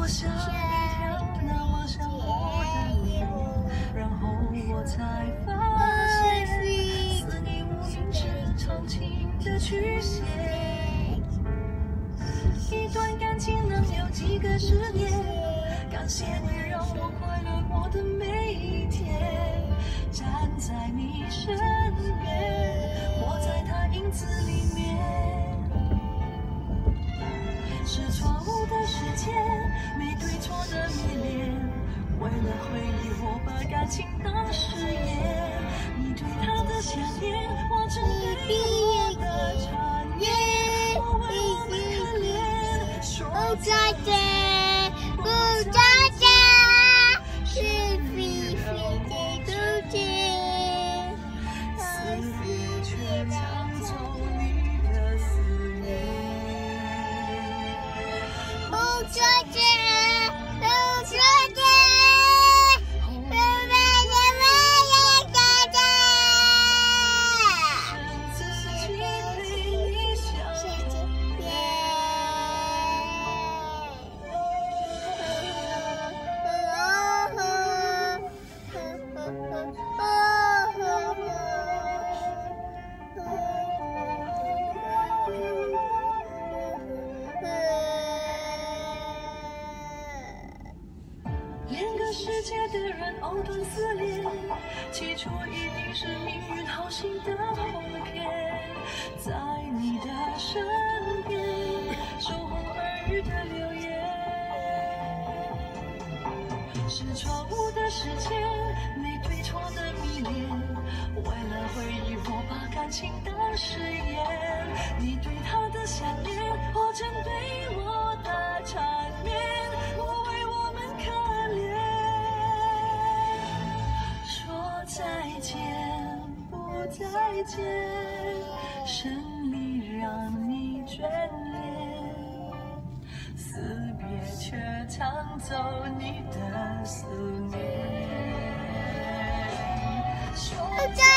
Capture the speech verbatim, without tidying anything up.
我吓一跳，那望向我的脸，然后我才发现，是你无名指长情的曲线。一段感情能有几个十年？感谢你让我快乐过的每一天，站在你身边，活在他影子里面。是错误的时间，没对错的迷恋。为了回忆，我把感情当誓言。你对他的想念，化成对我的缠绵。我为我们可怜，说再见，不再见，是非非的注定。思念却抢走你的思念。不再见，不再见，不再见，不再见。深自己陪你相见。两个世界的人藕断丝连，起初一定是命运好心的哄骗。在你的身边，守候耳语的流言。是错误的时间，没对错的迷恋。为了回忆，我把感情当誓言。你对他的想念，化成对我的缠绵。我为我们可怜，说再见，不再见，胜利让你眷恋，死别却抢走你的思念。说再